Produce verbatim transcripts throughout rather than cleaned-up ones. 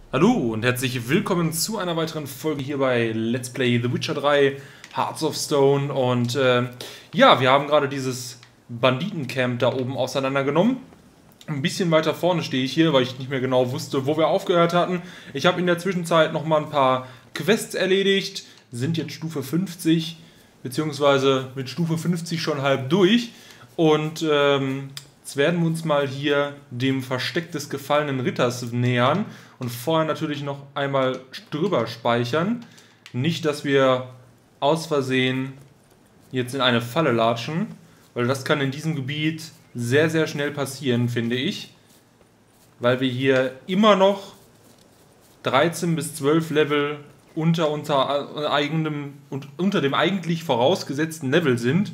Hallo und herzlich willkommen zu einer weiteren Folge hier bei Let's Play The Witcher drei Hearts of Stone. Und äh, ja, wir haben gerade dieses Banditencamp da oben auseinandergenommen. Ein bisschen weiter vorne stehe ich hier, weil ich nicht mehr genau wusste, wo wir aufgehört hatten. Ich habe in der Zwischenzeit noch mal ein paar Quests erledigt, sind jetzt Stufe fünfzig, beziehungsweise mit Stufe fünfzig schon halb durch. Und ähm, jetzt werden wir uns mal hier dem Versteck des gefallenen Ritters nähern und vorher natürlich noch einmal drüber speichern. Nicht, dass wir aus Versehen jetzt in eine Falle latschen, weil das kann in diesem Gebiet sehr, sehr schnell passieren, finde ich. Weil wir hier immer noch dreizehn bis zwölf Level unter, unter, eigenem, unter dem eigentlich vorausgesetzten Level sind.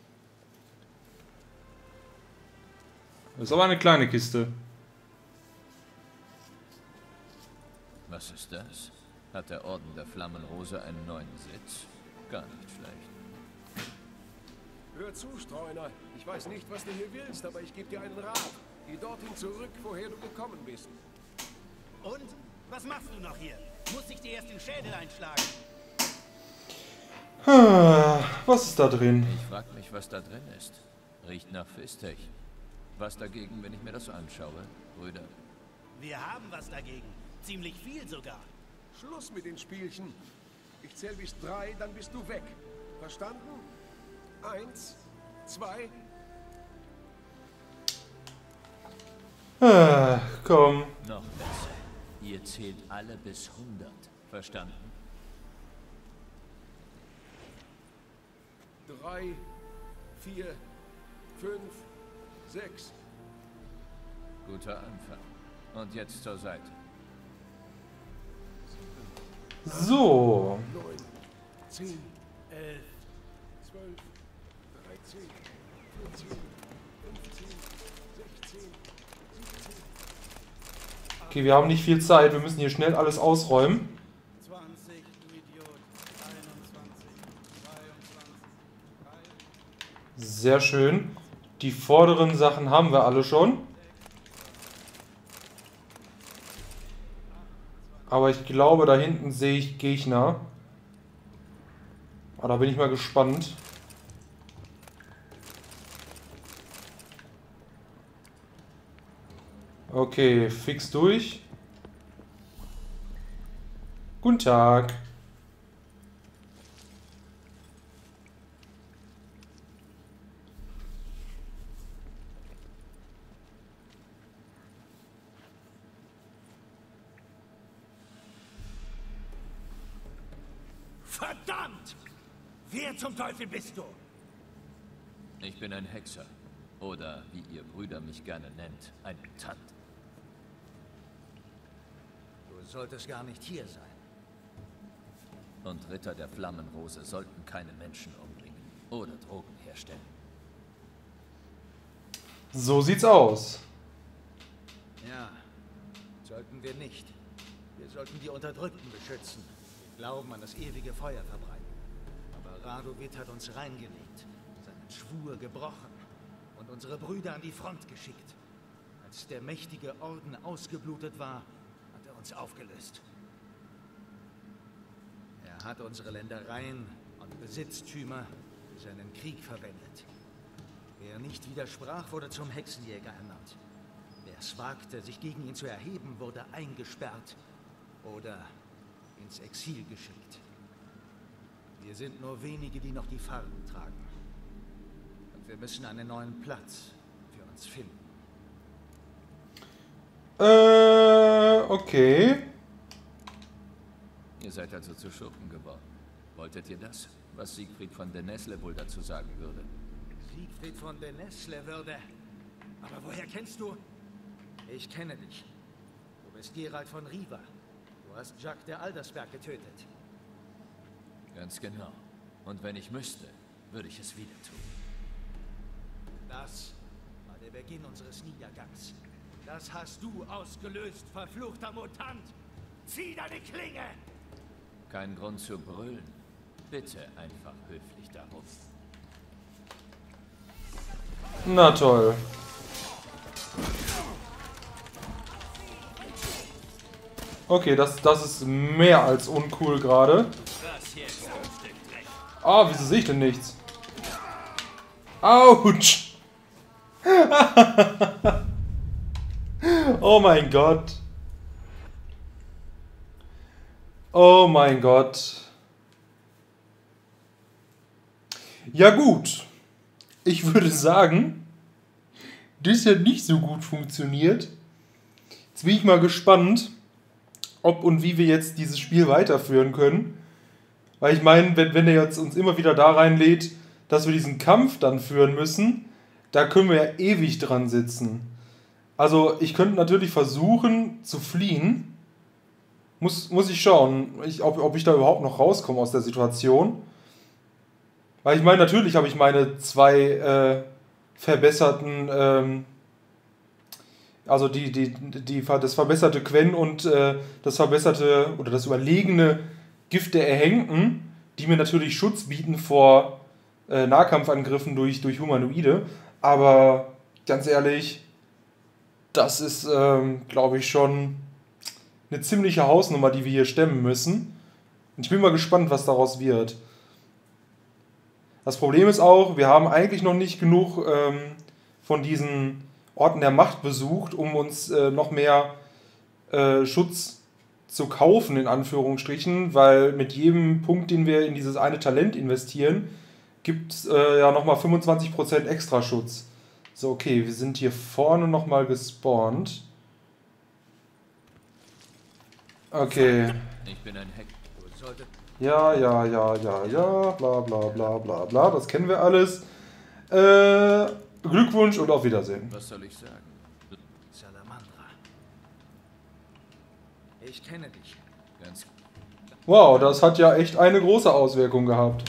Das ist aber eine kleine Kiste. Was ist das? Hat der Orden der Flammenrose einen neuen Sitz? Gar nicht schlecht. Hör zu, Streuner. Ich weiß nicht, was du hier willst, aber ich gebe dir einen Rat. Geh dorthin zurück, woher du gekommen bist. Und? Was machst du noch hier? Muss ich dir erst den Schädel einschlagen? Was ist da drin? Ich frag mich, was da drin ist. Riecht nach Fistech. Was dagegen, wenn ich mir das anschaue, Brüder? Wir haben was dagegen. Ziemlich viel sogar. Schluss mit den Spielchen. Ich zähle bis drei, dann bist du weg. Verstanden? Eins, zwei. Ah, komm. Noch besser. Ihr zählt alle bis hundert. Verstanden? Drei, vier, fünf, sechs. Guter Anfang. Und jetzt zur Seite. So. Neun, zehn, Elf. zwölf, dreizehn, vierzehn, fünfzehn, sechzehn, siebzehn. Okay, wir haben nicht viel Zeit. Wir müssen hier schnell alles ausräumen. zwanzig, du Idiot. einundzwanzig, zweiundzwanzig, Sehr schön. Die vorderen Sachen haben wir alle schon. Aber ich glaube, da hinten sehe ich Gegner. Aber da bin ich mal gespannt. Okay, fix durch. Guten Tag. Verdammt! Wer zum Teufel bist du? Ich bin ein Hexer. Oder, wie ihr Brüder mich gerne nennt, ein Mutant. Du solltest gar nicht hier sein. Und Ritter der Flammenrose sollten keine Menschen umbringen oder Drogen herstellen. So sieht's aus. Ja, sollten wir nicht. Wir sollten die Unterdrückten beschützen. Wir glauben an das ewige Feuer verbreiten. Aber Radovid hat uns reingelegt, seinen Schwur gebrochen und unsere Brüder an die Front geschickt. Als der mächtige Orden ausgeblutet war, hat er uns aufgelöst. Er hat unsere Ländereien und Besitztümer für seinen Krieg verwendet. Wer nicht widersprach, wurde zum Hexenjäger ernannt. Wer es wagte, sich gegen ihn zu erheben, wurde eingesperrt oder ins Exil geschickt. Wir sind nur wenige, die noch die Farben tragen. Und wir müssen einen neuen Platz für uns finden. Äh, okay. Ihr seid also zu Schurken geworden. Wolltet ihr das? Was Siegfried von der Nesle wohl dazu sagen würde? Siegfried von der Nesle würde... Aber woher kennst du? Ich kenne dich. Du bist Geralt von Riva. Du hast Jacques der Aldersberg getötet. Ganz genau. Und wenn ich müsste, würde ich es wieder tun. Das war der Beginn unseres Niedergangs. Das hast du ausgelöst, verfluchter Mutant! Zieh deine Klinge! Kein Grund zu brüllen. Bitte einfach höflich darum. Na toll. Okay, das, das ist mehr als uncool gerade. Ah, wieso sehe ich denn nichts? Autsch! Oh mein Gott. Oh mein Gott. Ja gut. Ich würde sagen, das hat nicht so gut funktioniert. Jetzt bin ich mal gespannt, ob und wie wir jetzt dieses Spiel weiterführen können. Weil ich meine, wenn, wenn er jetzt uns immer wieder da reinlädt, dass wir diesen Kampf dann führen müssen, da können wir ja ewig dran sitzen. Also ich könnte natürlich versuchen zu fliehen. Muss, muss ich schauen, ich, ob, ob ich da überhaupt noch rauskomme aus der Situation. Weil ich meine, natürlich habe ich meine zwei äh, verbesserten, ähm, also die, die, die, das verbesserte Quen und äh, das verbesserte oder das überlegene Gift der Erhängten, die mir natürlich Schutz bieten vor äh, Nahkampfangriffen durch, durch Humanoide. Aber ganz ehrlich, das ist, ähm, glaube ich, schon eine ziemliche Hausnummer, die wir hier stemmen müssen. Und ich bin mal gespannt, was daraus wird. Das Problem ist auch, wir haben eigentlich noch nicht genug ähm, von diesen Orten der Macht besucht, um uns äh, noch mehr äh, Schutz zu kaufen, in Anführungsstrichen, weil mit jedem Punkt, den wir in dieses eine Talent investieren, gibt es äh, ja nochmal fünfundzwanzig Prozent extra Schutz. So, okay, wir sind hier vorne nochmal gespawnt. Okay. Ich bin ein Hack. Ja, ja, ja, ja, ja, bla bla bla bla bla, das kennen wir alles. Äh, Glückwunsch und auf Wiedersehen. Was soll ich sagen? Salamandra. Ich kenne dich. Ganz Wow, das hat ja echt eine große Auswirkung gehabt.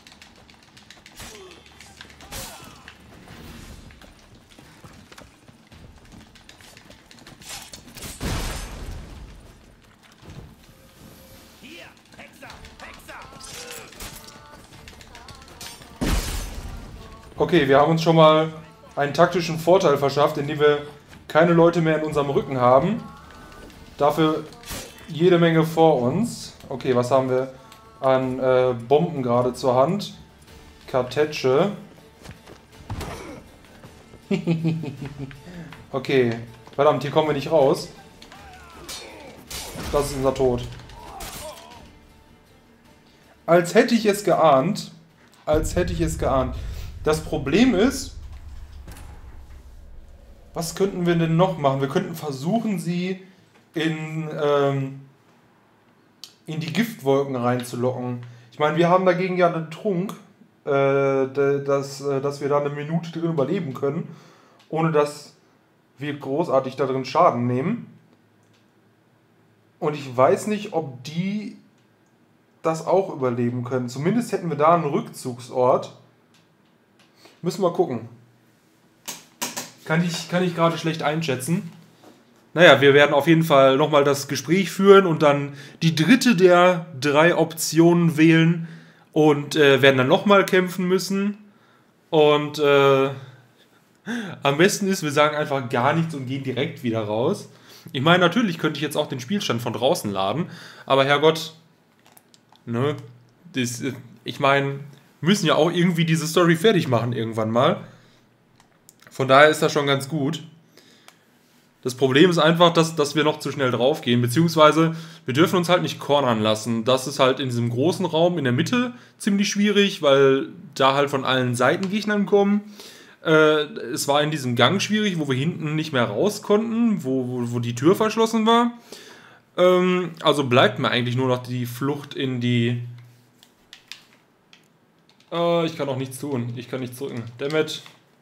Okay, wir haben uns schon mal einen taktischen Vorteil verschafft, indem wir keine Leute mehr in unserem Rücken haben. Dafür jede Menge vor uns. Okay, was haben wir an äh, Bomben gerade zur Hand? Kartätsche. Okay, verdammt, hier kommen wir nicht raus. Das ist unser Tod. Als hätte ich es geahnt. Als hätte ich es geahnt. Das Problem ist, was könnten wir denn noch machen? Wir könnten versuchen, sie in, ähm, in die Giftwolken reinzulocken. Ich meine, wir haben dagegen ja einen Trunk, äh, dass, dass wir da eine Minute drin überleben können, ohne dass wir großartig da drin Schaden nehmen. Und ich weiß nicht, ob die das auch überleben können. Zumindest hätten wir da einen Rückzugsort. Müssen wir gucken. Kann ich, kann ich gerade schlecht einschätzen. Naja, wir werden auf jeden Fall nochmal das Gespräch führen und dann die dritte der drei Optionen wählen und äh, werden dann nochmal kämpfen müssen. Und äh, am besten ist, wir sagen einfach gar nichts und gehen direkt wieder raus. Ich meine, natürlich könnte ich jetzt auch den Spielstand von draußen laden, aber Herrgott, ne, das, ich meine, müssen ja auch irgendwie diese Story fertig machen irgendwann mal. Von daher ist das schon ganz gut. Das Problem ist einfach, dass, dass wir noch zu schnell drauf gehen, beziehungsweise wir dürfen uns halt nicht cornern lassen. Das ist halt in diesem großen Raum in der Mitte ziemlich schwierig, weil da halt von allen Seiten Gegnern kommen. Äh, es war in diesem Gang schwierig, wo wir hinten nicht mehr raus konnten, wo, wo, wo die Tür verschlossen war. Ähm, also bleibt mir eigentlich nur noch die Flucht in die... Uh, ich kann auch nichts tun. Ich kann nichts drücken. Dammit.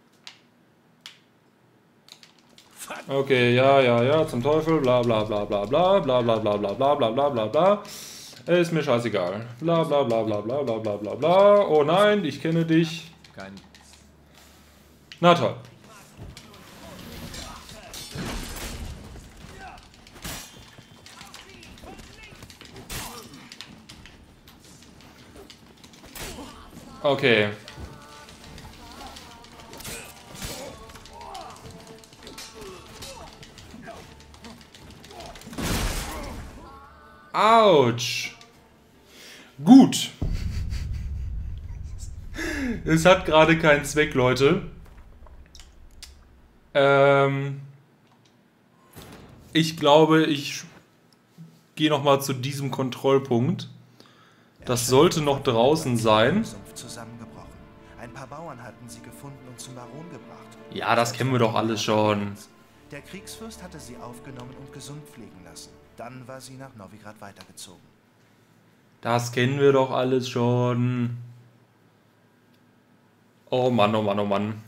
Okay, ja, ja, ja, zum Teufel. Bla bla bla bla bla bla bla bla bla bla bla bla bla bla. Ist mir scheißegal. Bla bla bla bla bla bla bla bla bla. Oh nein, ich kenne dich. kein... Na toll. Okay. Autsch. Gut. Es hat gerade keinen Zweck, Leute. Ähm, ich glaube, ich gehe nochmal zu diesem Kontrollpunkt. Das sollte noch draußen sein. Zusammengebrochen. Ein paar Bauern hatten sie gefunden und zum Baron gebracht. Ja, das kennen wir doch alles schon. Der Kriegsfürst hatte sie aufgenommen und gesund pflegen lassen. Dann war sie nach Novigrad weitergezogen. Das kennen wir doch alles schon. Oh Mann, oh Mann, oh Mann.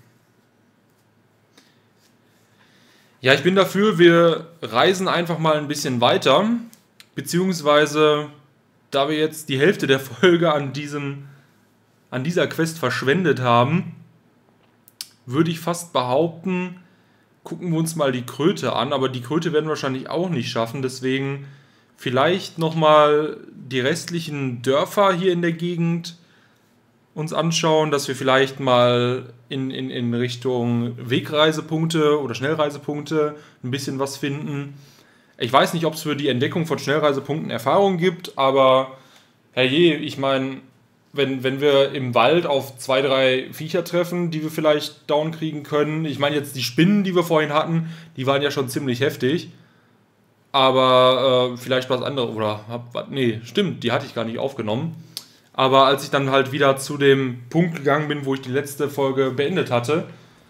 Ja, ich bin dafür, wir reisen einfach mal ein bisschen weiter. Beziehungsweise, da wir jetzt die Hälfte der Folge an diesem, an dieser Quest verschwendet haben, würde ich fast behaupten, gucken wir uns mal die Kröte an. Aber die Kröte werden wir wahrscheinlich auch nicht schaffen. Deswegen vielleicht nochmal die restlichen Dörfer hier in der Gegend uns anschauen, dass wir vielleicht mal in, in, in Richtung Wegreisepunkte oder Schnellreisepunkte ein bisschen was finden. Ich weiß nicht, ob es für die Entdeckung von Schnellreisepunkten Erfahrung gibt, aber herrje, ich meine, wenn, wenn wir im Wald auf zwei, drei Viecher treffen, die wir vielleicht down kriegen können, ich meine jetzt die Spinnen, die wir vorhin hatten, die waren ja schon ziemlich heftig, aber äh, vielleicht was anderes, oder, hab, nee, stimmt, die hatte ich gar nicht aufgenommen. Aber als ich dann halt wieder zu dem Punkt gegangen bin, wo ich die letzte Folge beendet hatte,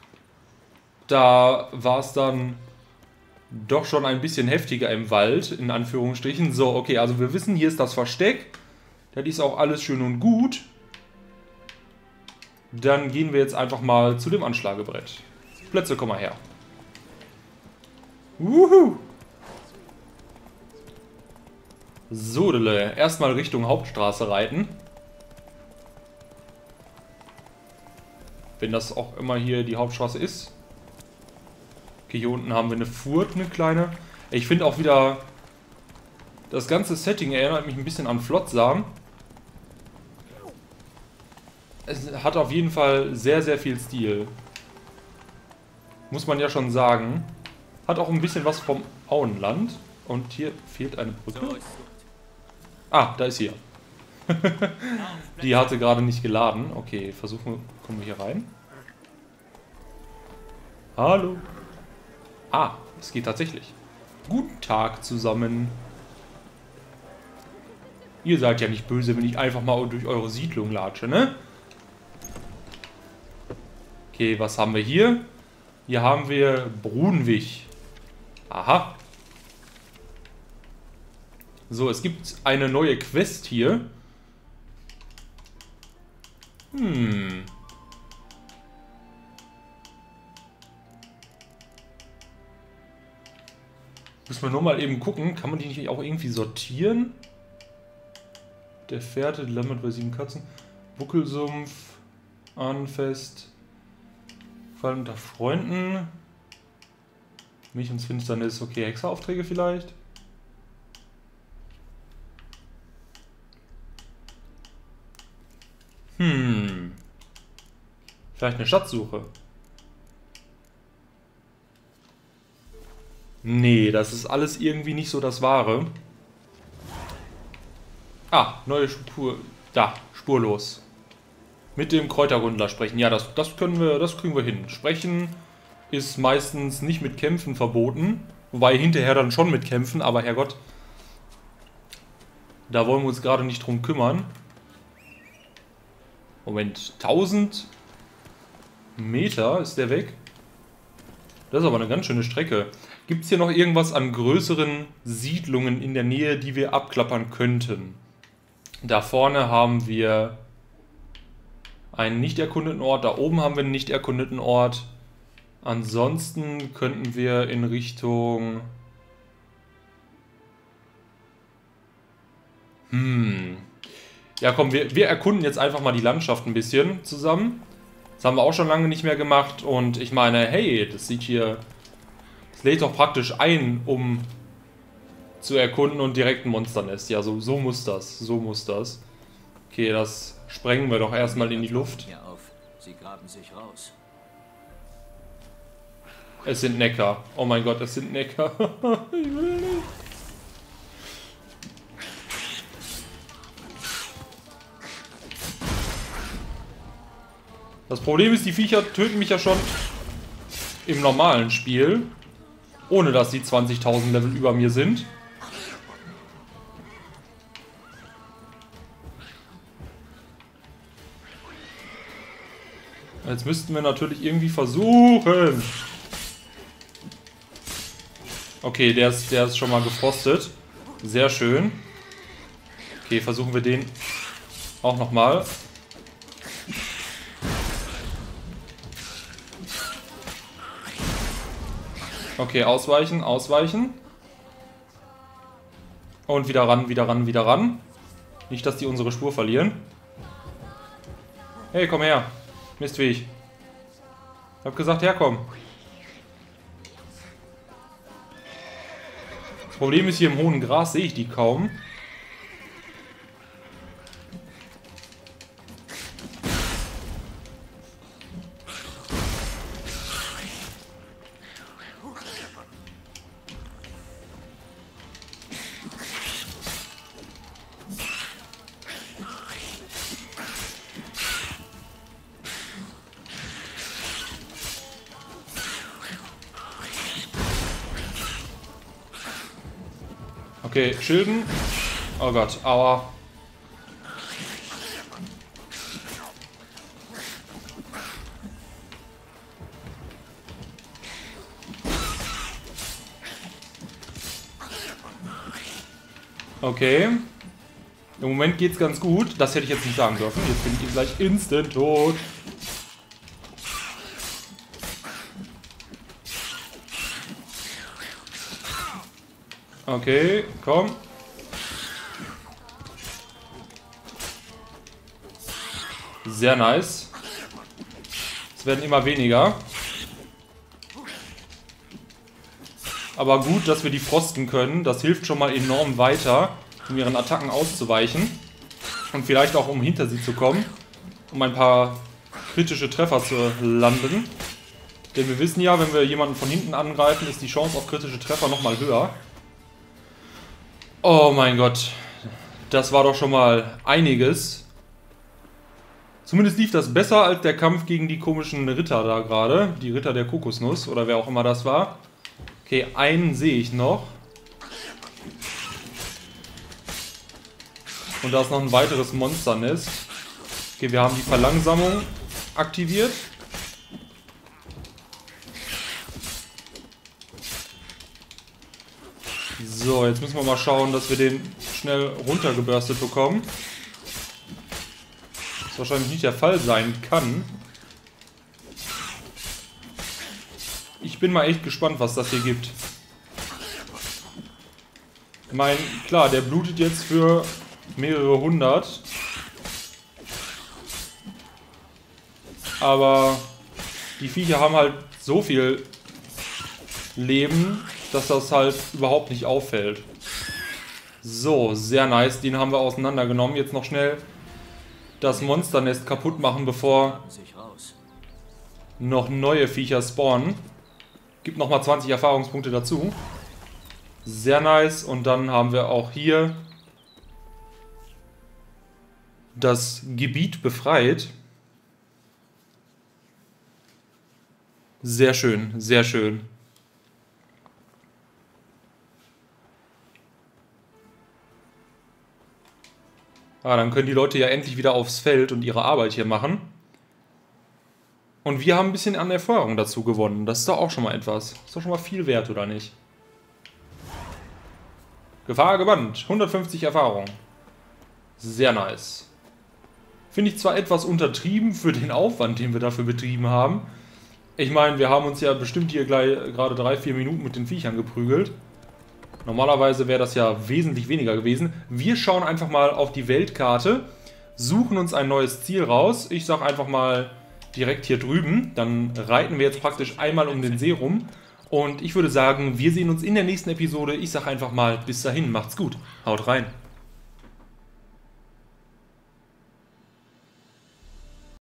da war es dann doch schon ein bisschen heftiger im Wald, in Anführungsstrichen. So, okay, also wir wissen, hier ist das Versteck. Das ist auch alles schön und gut. Dann gehen wir jetzt einfach mal zu dem Anschlagebrett. Plätze, komm mal her. Wuhu! So, Dille, erstmal Richtung Hauptstraße reiten. Wenn das auch immer hier die Hauptstraße ist. Okay, hier unten haben wir eine Furt, eine kleine. Ich finde auch wieder, das ganze Setting erinnert mich ein bisschen an Flotsam. Es hat auf jeden Fall sehr, sehr viel Stil. Muss man ja schon sagen. Hat auch ein bisschen was vom Auenland. Und hier fehlt eine Brücke. Ah, da ist sie. Die hatte gerade nicht geladen. Okay, versuchen wir, kommen wir hier rein. Hallo. Ah, es geht tatsächlich. Guten Tag zusammen. Ihr seid ja nicht böse, wenn ich einfach mal durch eure Siedlung latsche, ne? Okay, was haben wir hier? Hier haben wir Brunwig. Aha. So, es gibt eine neue Quest hier. Hm. Müssen wir nur mal eben gucken. Kann man die nicht auch irgendwie sortieren? Der Fährte, Lammert bei sieben Katzen. Buckelsumpf. Ahnenfest. Fallen unter Freunden. Milch und Finsternis. Okay, Hexeraufträge vielleicht. Hm. Vielleicht eine Schatzsuche. Nee, das ist alles irgendwie nicht so das Wahre. Ah, neue Spur. Da, spurlos. Mit dem Kräutergundler sprechen. Ja, das, das können wir, das kriegen wir hin. Sprechen ist meistens nicht mit Kämpfen verboten. Wobei hinterher dann schon mit Kämpfen, aber Herrgott. Da wollen wir uns gerade nicht drum kümmern. Moment, tausend Meter ist der weg? Das ist aber eine ganz schöne Strecke. Gibt es hier noch irgendwas an größeren Siedlungen in der Nähe, die wir abklappern könnten? Da vorne haben wir einen nicht erkundeten Ort, da oben haben wir einen nicht erkundeten Ort. Ansonsten könnten wir in Richtung... Hm... Ja komm, wir, wir erkunden jetzt einfach mal die Landschaft ein bisschen zusammen. Das haben wir auch schon lange nicht mehr gemacht. Und ich meine, hey, das sieht hier... Das lädt doch praktisch ein, um zu erkunden und direkt ein Monsternest. Ja, so, so muss das. So muss das. Okay, das sprengen wir doch erstmal in die Luft. Hier auf. Sie graben sich raus. Es sind Necker. Oh mein Gott, es sind Necker. Ich will nicht. Das Problem ist, die Viecher töten mich ja schon im normalen Spiel, ohne dass sie zwanzigtausend Level über mir sind. Jetzt müssten wir natürlich irgendwie versuchen. Okay, der ist, der ist schon mal gefrostet. Sehr schön. Okay, versuchen wir den auch nochmal. Okay, ausweichen, ausweichen. Und wieder ran, wieder ran, wieder ran. Nicht, dass die unsere Spur verlieren. Hey, komm her. Mistviech. Ich hab gesagt, herkomm. Das Problem ist, hier im hohen Gras sehe ich die kaum. Okay, Schilden. Oh Gott, aua. Okay. Im Moment geht's ganz gut. Das hätte ich jetzt nicht sagen dürfen. Jetzt bin ich gleich instant tot. Okay, komm. Sehr nice. Es werden immer weniger. Aber gut, dass wir die frosten können. Das hilft schon mal enorm weiter, um ihren Attacken auszuweichen. Und vielleicht auch, um hinter sie zu kommen. Um ein paar kritische Treffer zu landen. Denn wir wissen ja, wenn wir jemanden von hinten angreifen, ist die Chance auf kritische Treffer nochmal höher. Oh mein Gott, das war doch schon mal einiges. Zumindest lief das besser als der Kampf gegen die komischen Ritter da gerade. Die Ritter der Kokosnuss oder wer auch immer das war. Okay, einen sehe ich noch. Und da ist noch ein weiteres Monsternest. Okay, wir haben die Verlangsamung aktiviert. So, jetzt müssen wir mal schauen, dass wir den schnell runtergebürstet bekommen. Was wahrscheinlich nicht der Fall sein kann. Ich bin mal echt gespannt, was das hier gibt. Ich meine, klar, der blutet jetzt für mehrere hundert. Aber die Viecher haben halt so viel Leben, dass das halt überhaupt nicht auffällt. So, sehr nice. Den haben wir auseinandergenommen. Jetzt noch schnell das Monsternest kaputt machen, bevor noch neue Viecher spawnen. Gibt nochmal zwanzig Erfahrungspunkte dazu. Sehr nice. Und dann haben wir auch hier das Gebiet befreit. Sehr schön, sehr schön. Ah, dann können die Leute ja endlich wieder aufs Feld und ihre Arbeit hier machen. Und wir haben ein bisschen an Erfahrung dazu gewonnen. Das ist doch auch schon mal etwas. Ist doch schon mal viel wert, oder nicht? Gefahr gebannt. hundertfünfzig Erfahrung. Sehr nice. Finde ich zwar etwas untertrieben für den Aufwand, den wir dafür betrieben haben. Ich meine, wir haben uns ja bestimmt hier gleich gerade drei, vier Minuten mit den Viechern geprügelt. Normalerweise wäre das ja wesentlich weniger gewesen. Wir schauen einfach mal auf die Weltkarte, suchen uns ein neues Ziel raus. Ich sage einfach mal direkt hier drüben. Dann reiten wir jetzt praktisch einmal um den See rum. Und ich würde sagen, wir sehen uns in der nächsten Episode. Ich sage einfach mal bis dahin, macht's gut. Haut rein.